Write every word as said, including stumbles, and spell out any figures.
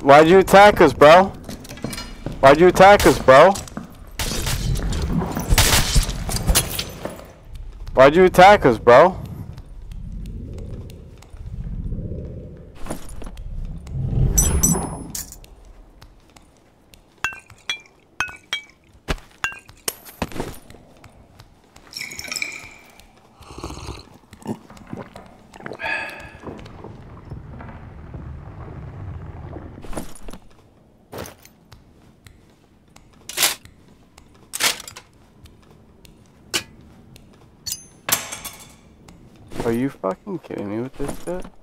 Why'd you attack us, bro? Why'd you attack us, bro? Why'd you attack us, bro? Are you fucking kidding me with this shit?